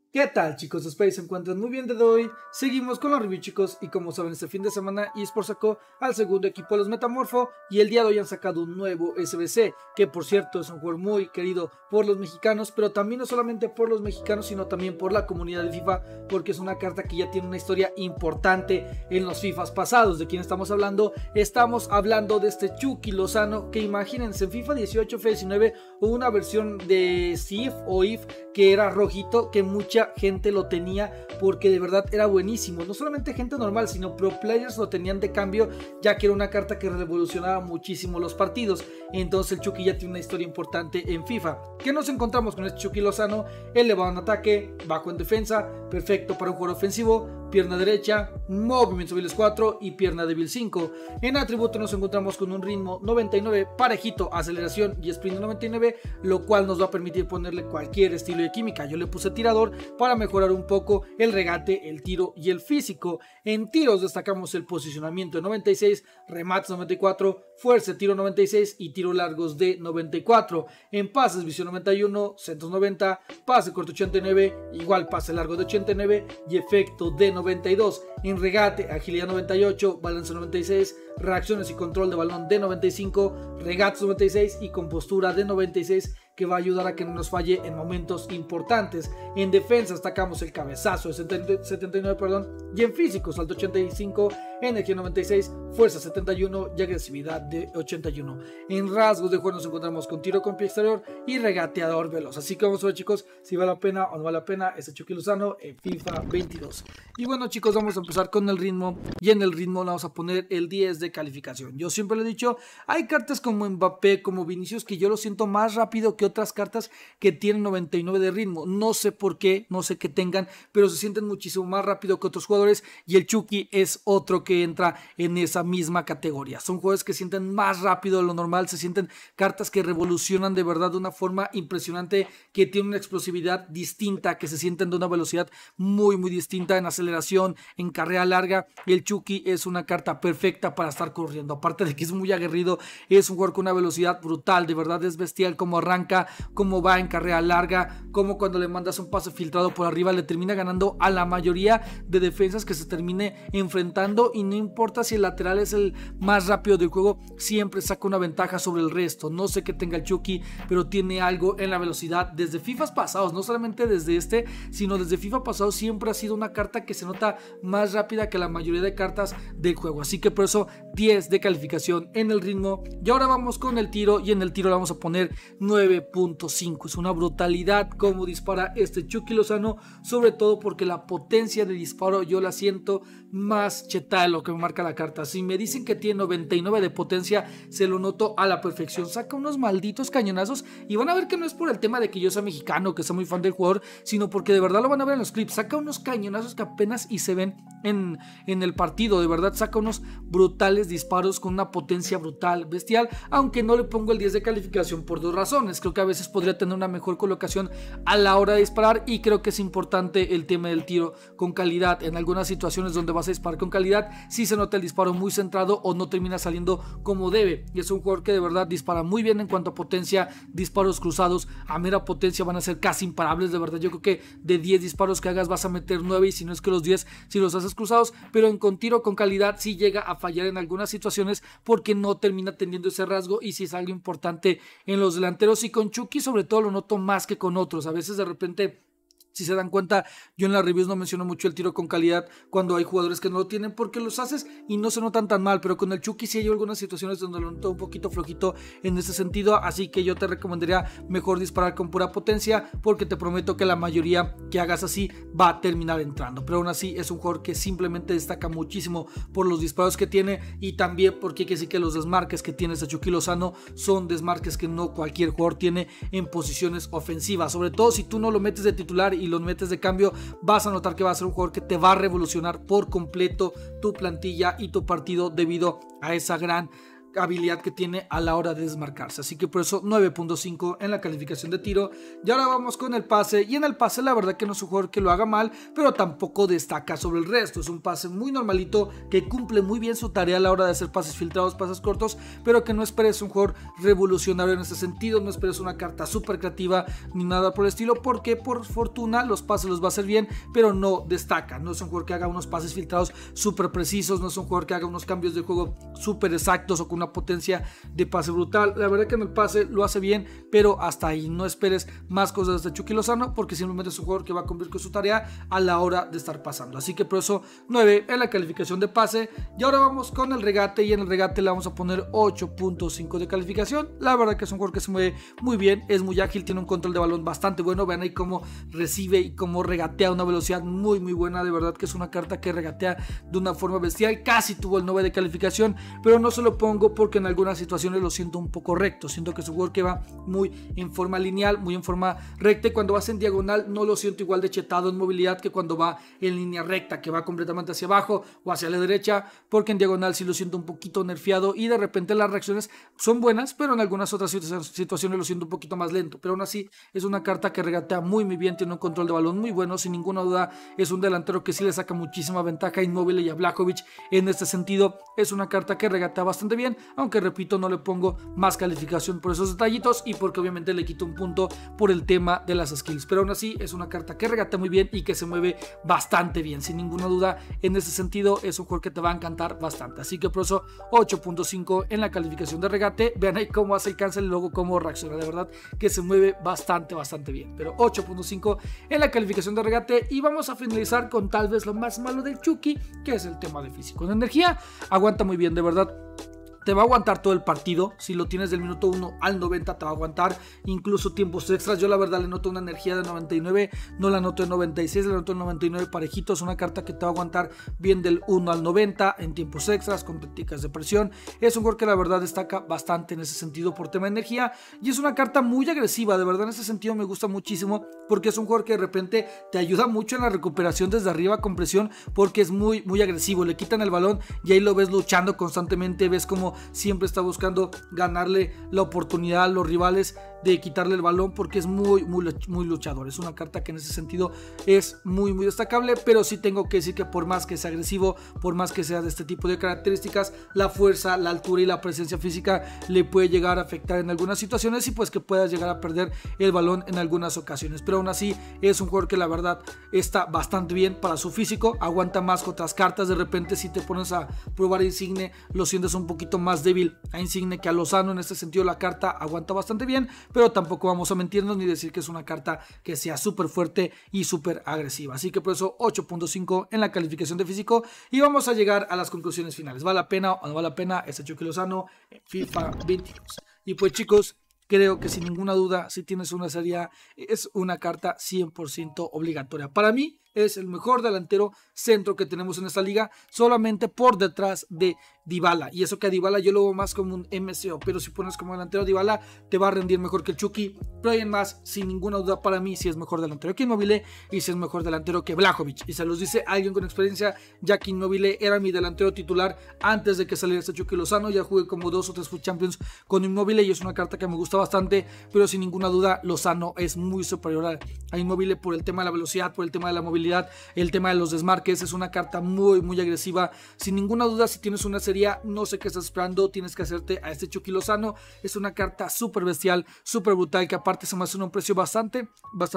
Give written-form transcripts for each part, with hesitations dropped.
¿Qué tal, chicos? Espero que se encuentren muy bien desde hoy. Seguimos con los reviews, chicos, y como saben, este fin de semana eSports sacó al segundo equipo de los Metamorfo y el día de hoy han sacado un nuevo SBC, que por cierto es un juego muy querido por los mexicanos, pero también no solamente por los mexicanos, sino también por la comunidad de FIFA, porque es una carta que ya tiene una historia importante en los FIFAs pasados. ¿De quién estamos hablando? Estamos hablando de este Chucky Lozano, que imagínense, en FIFA 18, FIFA 19 hubo una versión de SIF o IF que era rojito, que mucha gente lo tenía porque de verdad era buenísimo. No solamente gente normal, sino pro players lo tenían de cambio, ya que era una carta que revolucionaba muchísimo los partidos. Entonces el Chucky ya tiene una historia importante en FIFA. ¿Qué nos encontramos con este Chucky Lozano? Elevado en ataque, bajo en defensa, perfecto para un jugador ofensivo, pierna derecha, movimiento hábiles 4 y pierna débil 5. En atributo nos encontramos con un ritmo 99, parejito, aceleración y sprint 99, lo cual nos va a permitir ponerle cualquier estilo de química. Yo le puse tirador para mejorar un poco el regate, el tiro y el físico. En tiros destacamos el posicionamiento de 96, remates 94, fuerza de tiro 96 y tiro largos de 94. En pases visión 91, centros 90, pase corto 89, igual pase largo de 89 y efecto de 92. En regate, agilidad 98, balance 96, reacciones y control de balón de 95, regates 96 y compostura de 96, que va a ayudar a que no nos falle en momentos importantes. En defensa destacamos el cabezazo de 79, y en físico salto 85, energía 96, fuerza 71 y agresividad de 81. En rasgos de juego nos encontramos con tiro con pie exterior y regateador veloz. Así que vamos a ver, chicos, si vale la pena o no vale la pena este Chucky Lozano en FIFA 22. Y bueno, chicos, vamos a empezar con el ritmo, y en el ritmo le vamos a poner el 10 de calificación. Yo siempre le he dicho, hay cartas como Mbappé, como Vinicius, que yo lo siento más rápido que otras cartas que tienen 99 de ritmo. No sé por qué, no sé qué tengan, pero se sienten muchísimo más rápido que otros jugadores, y el Chucky es otro que entra en esa misma categoría. Son jugadores que sienten más rápido de lo normal, se sienten cartas que revolucionan de verdad de una forma impresionante, que tienen una explosividad distinta, que se sienten de una velocidad muy distinta en aceleración, en carrera larga, y el Chucky es una carta perfecta para estar corriendo. Aparte de que es muy aguerrido, es un jugador con una velocidad brutal, de verdad es bestial como arranca, cómo va en carrera larga, cómo cuando le mandas un pase filtrado por arriba le termina ganando a la mayoría de defensas que se termine enfrentando, y no importa si el lateral es el más rápido del juego, siempre saca una ventaja sobre el resto. No sé qué tenga el Chucky, pero tiene algo en la velocidad. Desde FIFAs pasados, no solamente desde este, sino desde FIFA pasado, siempre ha sido una carta que se nota más rápida que la mayoría de cartas del juego. Así que por eso 10 de calificación en el ritmo. Y ahora vamos con el tiro, y en el tiro le vamos a poner 9.5. Es una brutalidad como dispara este Chucky Lozano, sobre todo porque la potencia de disparo yo la siento más chetada de lo que me marca la carta. Si me dicen que tiene 99 de potencia, se lo noto a la perfección. Saca unos malditos cañonazos, y van a ver que no es por el tema de que yo sea mexicano, que sea muy fan del jugador, sino porque de verdad lo van a ver en los clips. Saca unos cañonazos que apenas y se ven en el partido. De verdad saca unos brutales disparos con una potencia brutal, bestial, aunque no le pongo el 10 de calificación por dos razones. Creo que a veces podría tener una mejor colocación a la hora de disparar, y creo que es importante el tema del tiro con calidad. En algunas situaciones donde vas a disparar con calidad, sí se nota el disparo muy centrado o no termina saliendo como debe, y es un jugador que de verdad dispara muy bien en cuanto a potencia. Disparos cruzados a mera potencia van a ser casi imparables, de verdad. Yo creo que de 10 disparos que hagas vas a meter 9, y si no es que los 10 si los haces cruzados, pero con tiro con calidad sí llega a fallar en algunas situaciones porque no termina teniendo ese rasgo, y si es algo importante en los delanteros. Y con Chucky sobre todo lo noto más que con otros. A veces de repente, si se dan cuenta, yo en las reviews no menciono mucho el tiro con calidad cuando hay jugadores que no lo tienen, porque los haces y no se notan tan mal, pero con el Chucky sí hay algunas situaciones donde lo noto un poquito flojito en ese sentido. Así que yo te recomendaría mejor disparar con pura potencia, porque te prometo que la mayoría que hagas así va a terminar entrando. Pero aún así es un jugador que simplemente destaca muchísimo por los disparos que tiene, y también porque hay que decir que los desmarques que tiene este Chucky Lozano son desmarques que no cualquier jugador tiene en posiciones ofensivas. Sobre todo si tú no lo metes de titular y los metes de cambio, vas a notar que va a ser un jugador que te va a revolucionar por completo tu plantilla y tu partido, debido a esa gran habilidad que tiene a la hora de desmarcarse, así que por eso 9.5 en la calificación de tiro. Y ahora vamos con el pase, y en el pase la verdad que no es un jugador que lo haga mal, pero tampoco destaca sobre el resto. Es un pase muy normalito, que cumple muy bien su tarea a la hora de hacer pases filtrados, pases cortos, pero que no esperes un jugador revolucionario en ese sentido, no esperes una carta súper creativa ni nada por el estilo, porque por fortuna los pases los va a hacer bien, pero no destaca. No es un jugador que haga unos pases filtrados súper precisos, no es un jugador que haga unos cambios de juego súper exactos o con una potencia de pase brutal. La verdad que en el pase lo hace bien, pero hasta ahí. No esperes más cosas de Chucky Lozano, porque simplemente es un jugador que va a cumplir con su tarea a la hora de estar pasando. Así que por eso 9 en la calificación de pase. Y ahora vamos con el regate, y en el regate le vamos a poner 8.5 de calificación. La verdad que es un jugador que se mueve muy bien, es muy ágil, tiene un control de balón bastante bueno. Vean ahí cómo recibe y cómo regatea a una velocidad muy buena. De verdad que es una carta que regatea de una forma bestial. Casi tuvo el 9 de calificación, pero no se lo pongo porque en algunas situaciones lo siento un poco recto. Siento que es un jugador que va muy en forma lineal, muy en forma recta, y cuando vas en diagonal no lo siento igual de chetado en movilidad que cuando va en línea recta, que va completamente hacia abajo o hacia la derecha, porque en diagonal sí lo siento un poquito nerfeado, y de repente las reacciones son buenas, pero en algunas otras situaciones lo siento un poquito más lento. Pero aún así es una carta que regatea muy bien, tiene un control de balón muy bueno, sin ninguna duda es un delantero que sí le saca muchísima ventaja a Immobile y a Vlahovic. En este sentido es una carta que regatea bastante bien, aunque repito, no le pongo más calificación por esos detallitos y porque obviamente le quito un punto por el tema de las skills, pero aún así es una carta que regatea muy bien y que se mueve bastante bien. Sin ninguna duda, en ese sentido es un jugador que te va a encantar bastante, así que por eso 8.5 en la calificación de regate. Vean ahí cómo hace el cancel y luego cómo reacciona, de verdad que se mueve bastante bien, pero 8.5 en la calificación de regate. Y vamos a finalizar con tal vez lo más malo del Chucky, que es el tema de físico. En energía aguanta muy bien, de verdad. Te va a aguantar todo el partido. Si lo tienes del minuto 1 al 90 te va a aguantar, incluso tiempos extras. Yo la verdad le noto una energía de 99, no la noto en 96, la noto en 99 parejito. Es una carta que te va a aguantar bien del 1 al 90 en tiempos extras, con tácticas de presión. Es un jugador que la verdad destaca bastante en ese sentido por tema de energía, y es una carta muy agresiva. De verdad en ese sentido me gusta muchísimo, porque es un jugador que de repente te ayuda mucho en la recuperación desde arriba con presión, porque es muy agresivo. Le quitan el balón y ahí lo ves luchando constantemente, ves como siempre está buscando ganarle la oportunidad a los rivales de quitarle el balón, porque es muy luchador. Es una carta que en ese sentido es muy destacable, pero sí tengo que decir que por más que sea agresivo, por más que sea de este tipo de características, la fuerza, la altura y la presencia física le puede llegar a afectar en algunas situaciones, y pues que puedas llegar a perder el balón en algunas ocasiones. Pero aún así es un jugador que la verdad está bastante bien para su físico, aguanta más que otras cartas. De repente si te pones a probar a Insigne, lo sientes un poquito más débil a Insigne que a Lozano. En este sentido la carta aguanta bastante bien, pero tampoco vamos a mentirnos ni decir que es una carta que sea súper fuerte y súper agresiva. Así que por eso 8.5 en la calificación de físico. Y vamos a llegar a las conclusiones finales. ¿Vale la pena o no vale la pena este Chucky Lozano en FIFA 22? Y pues chicos, creo que sin ninguna duda, si tienes una Serie A, es una carta 100% obligatoria. Para mí es el mejor delantero centro que tenemos en esta liga, solamente por detrás de Dybala. Y eso que a Dybala yo lo veo más como un MCO, pero si pones como delantero a Dybala, te va a rendir mejor que el Chucky. Pero hay en más, sin ninguna duda, para mí si es mejor delantero que Immobile, y si es mejor delantero que Vlahovic. Y se los dice alguien con experiencia, ya que Immobile era mi delantero titular antes de que saliera este Chucky Lozano. Ya jugué como 2 o 3 Foot Champions con Immobile y es una carta que me gusta bastante, pero sin ninguna duda Lozano es muy superior a Immobile por el tema de la velocidad, por el tema de la movilidad, el tema de los desmarques. Es una carta muy agresiva. Sin ninguna duda, si tienes una Serie A, no sé qué estás esperando, tienes que hacerte a este Chucky Lozano. Es una carta súper bestial, súper brutal, que aparte se me hace un precio bastante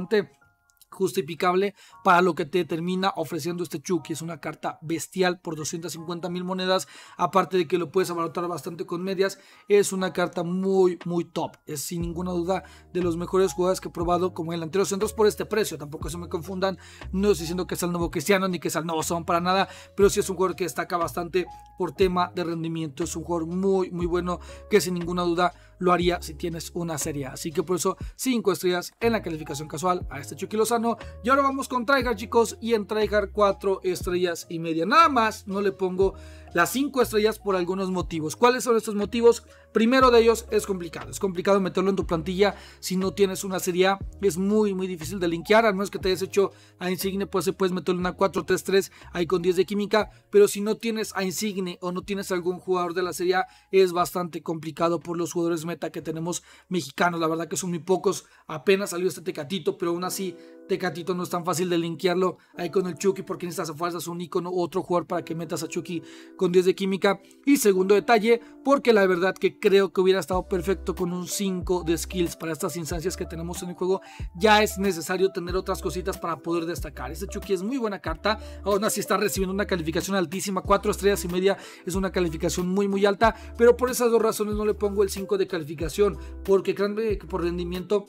justificable para lo que te termina ofreciendo este Chucky. Es una carta bestial por 250,000 monedas, aparte de que lo puedes abaratar bastante con medias. Es una carta muy top, es sin ninguna duda de los mejores jugadores que he probado como delanteros centros por este precio. Tampoco se me confundan, no estoy diciendo que es el nuevo Cristiano ni que es el nuevo Son para nada, pero sí es un jugador que destaca bastante por tema de rendimiento. Es un jugador muy bueno, que sin ninguna duda lo haría si tienes una Serie A. Así que por eso 5 estrellas en la calificación casual a este Chucky Lozano. Y ahora vamos con Tryhard, chicos, y en Tryhard 4 estrellas y media. Nada más no le pongo las 5 estrellas por algunos motivos. ¿Cuáles son estos motivos? Primero de ellos, es complicado meterlo en tu plantilla si no tienes una serie A, es muy difícil de linkear, al menos que te hayas hecho a Insigne, pues puedes meterle una 4-3-3 ahí con 10 de química, pero si no tienes a Insigne o no tienes algún jugador de la serie A, es bastante complicado por los jugadores meta que tenemos mexicanos. La verdad que son muy pocos, apenas salió este Tecatito, pero aún así Tecatito no es tan fácil de linkearlo ahí con el Chucky, porque necesitas a fuerzas un icono u otro jugador para que metas a Chucky con 10 de química. Y segundo detalle, porque la verdad que creo que hubiera estado perfecto con un 5 de skills para estas instancias que tenemos en el juego. Ya es necesario tener otras cositas para poder destacar. Este Chucky es muy buena carta, aún así está recibiendo una calificación altísima, 4 estrellas y media, es una calificación muy alta, pero por esas dos razones no le pongo el 5 de calificación, porque créanme que por rendimiento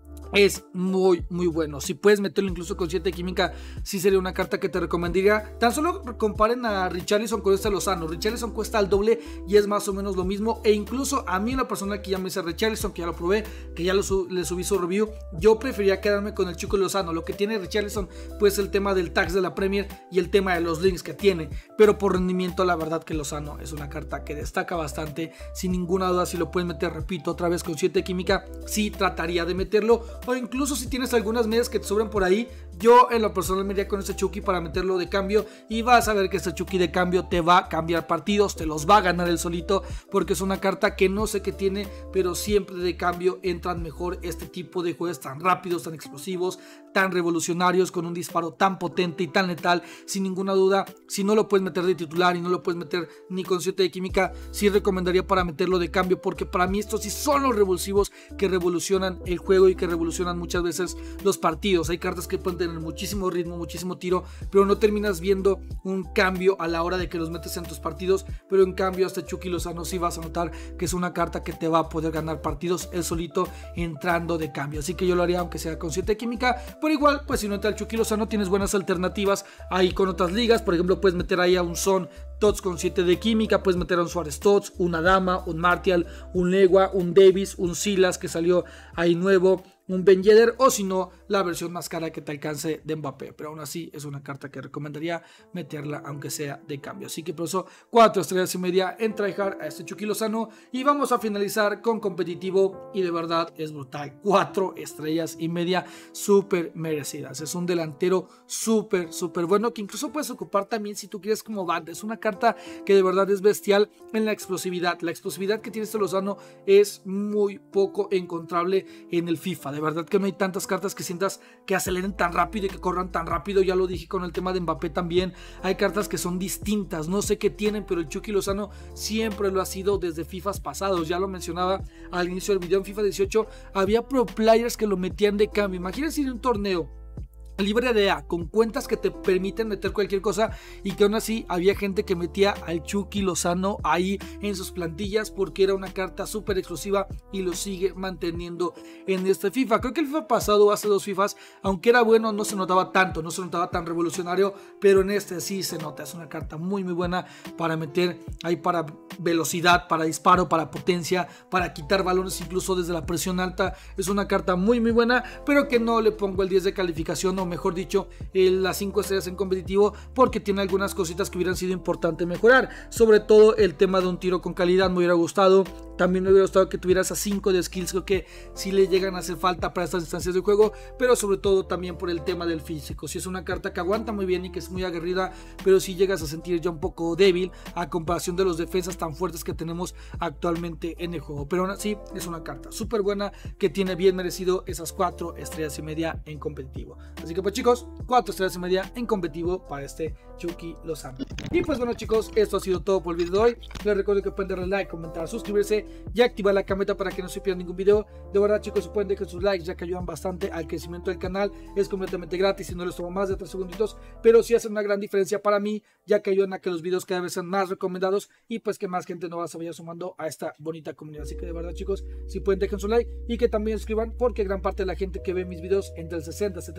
es muy bueno. Si puedes meterlo incluso con 7 de química, sí sería una carta que te recomendaría. Tan solo comparen a Richarlison con este Lozano. Richarlison cuesta al doble y es más o menos lo mismo. E incluso a mí en la persona que ya me dice Richarlison, que ya lo probé, que ya le subí su review, yo prefería quedarme con el Chucky Lozano. Lo que tiene Richarlison pues el tema del tax de la Premier y el tema de los links que tiene, pero por rendimiento la verdad que Lozano es una carta que destaca bastante. Sin ninguna duda, si lo puedes meter, repito, otra vez con 7 de química, sí trataría de meterlo. O incluso si tienes algunas medias que te sobran por ahí, yo en lo personal me iría con este Chucky para meterlo de cambio, y vas a ver que este Chucky de cambio te va a cambiar partidos, te los va a ganar él solito, porque es una carta que no sé qué tiene, pero siempre de cambio entran mejor este tipo de juegos tan rápidos, tan explosivos, tan revolucionarios, con un disparo tan potente y tan letal. Sin ninguna duda, si no lo puedes meter de titular y no lo puedes meter ni con 7 de química, sí recomendaría para meterlo de cambio, porque para mí estos sí son los revulsivos que revolucionan el juego y que revolucionan muchas veces los partidos. Hay cartas que pueden tener muchísimo ritmo, muchísimo tiro, pero no terminas viendo un cambio a la hora de que los metes en tus partidos. Pero en cambio este Chucky Lozano sí vas a notar que es una carta que te va a poder ganar partidos él solito entrando de cambio. Así que yo lo haría aunque sea con 7 de química, pero igual pues si no entra el Chucky Lozano tienes buenas alternativas ahí con otras ligas. Por ejemplo, puedes meter ahí a un Son Tots con 7 de química, puedes meter a un Suárez Tots, una Dama, un Martial, un Legua, un Davis, un Silas que salió ahí nuevo, un Ben Yedder, o si no, la versión más cara que te alcance de Mbappé. Pero aún así es una carta que recomendaría meterla aunque sea de cambio. Así que por eso 4 estrellas y media en tryhard a este Chucky Lozano. Y vamos a finalizar con competitivo, y de verdad es brutal, 4 estrellas y media súper merecidas. Es un delantero súper bueno, que incluso puedes ocupar también si tú quieres como banda. Es una carta que de verdad es bestial en la explosividad. La explosividad que tiene este Lozano es muy poco encontrable en el FIFA. De verdad que no hay tantas cartas que sientas que aceleren tan rápido y que corran tan rápido. Ya lo dije con el tema de Mbappé también. Hay cartas que son distintas, no sé qué tienen, pero el Chucky Lozano siempre lo ha sido desde FIFAs pasados. Ya lo mencionaba al inicio del video, en FIFA 18 había pro players que lo metían de cambio. Imagínense en un torneo libre de A, con cuentas que te permiten meter cualquier cosa, y que aún así había gente que metía al Chucky Lozano ahí en sus plantillas porque era una carta súper exclusiva, y lo sigue manteniendo en este FIFA. Creo que el FIFA pasado, hace 2 FIFAs, aunque era bueno, no se notaba tanto, no se notaba tan revolucionario, pero en este sí se nota. Es una carta muy buena para meter ahí, para velocidad, para disparo, para potencia, para quitar balones incluso desde la presión alta. Es una carta muy buena, pero que no le pongo el 10 de calificación, o mejor dicho, las 5 estrellas en competitivo, porque tiene algunas cositas que hubieran sido importantes mejorar. Sobre todo el tema de un tiro con calidad me hubiera gustado. También me hubiera gustado que tuvieras a 5 de skills, creo que sí le llegan a hacer falta para estas instancias de juego, pero sobre todo también por el tema del físico. Si es una carta que aguanta muy bien y que es muy aguerrida, pero si llegas a sentir ya un poco débil a comparación de los defensas tan fuertes que tenemos actualmente en el juego. Pero aún así es una carta súper buena que tiene bien merecido esas 4 estrellas y media en competitivo. Así que pues chicos, 4 estrellas y media en competitivo para este Chucky Lozano. Y pues bueno chicos, esto ha sido todo por el video de hoy. Les recuerdo que pueden darle like, comentar, suscribirse y activar la campanita para que no se pierdan ningún video. De verdad chicos, se pueden dejar sus likes ya que ayudan bastante al crecimiento del canal. Es completamente gratis y no les toma más de 3 segunditos, pero sí hacen una gran diferencia para mí, ya que ayudan a que los videos cada vez sean más recomendados y pues que más gente nueva se vaya sumando a esta bonita comunidad. Así que de verdad chicos, si pueden dejen su like y que también suscriban, porque gran parte de la gente que ve mis videos, entre el 60 y 70% de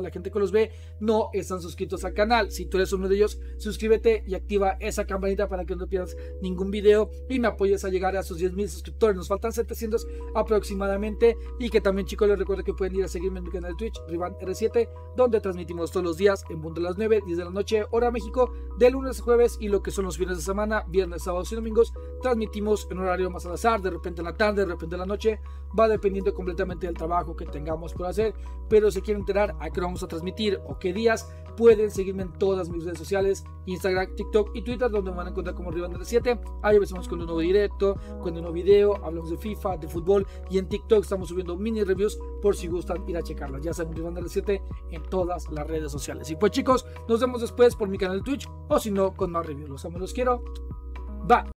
la gente que los ve no están suscritos al canal. Si tú eres uno de ellos, suscríbete y activa esa campanita para que no pierdas ningún video y me apoyes a llegar a esos 10,000 suscriptores. Nos faltan 700 aproximadamente. Y que también, chicos, les recuerdo que pueden ir a seguirme en mi canal de Twitch, RivanR7, donde transmitimos todos los días en punto de las 9, 10 de la noche, hora México, de lunes a jueves, y lo que son los fines de semana, viernes, sábados y domingos, transmitimos en horario más al azar, de repente en la tarde, de repente en la noche, va dependiendo completamente del trabajo que tengamos por hacer. Pero si quieren enterar a qué vamos a transmitir o qué días, pueden seguirme en todas mis redes sociales, Instagram, TikTok y Twitter, donde me van a encontrar como RivanR7. Ahí empezamos con un nuevo directo, con un nuevo video, hablamos de FIFA, de fútbol, y en TikTok estamos subiendo mini reviews por si gustan ir a checarlas. Ya saben, RivanR7 en todas las redes sociales. Y pues, chicos, nos vemos después por mi canal de Twitch, o si no, con más reviews. Los amo, los quiero. Bye.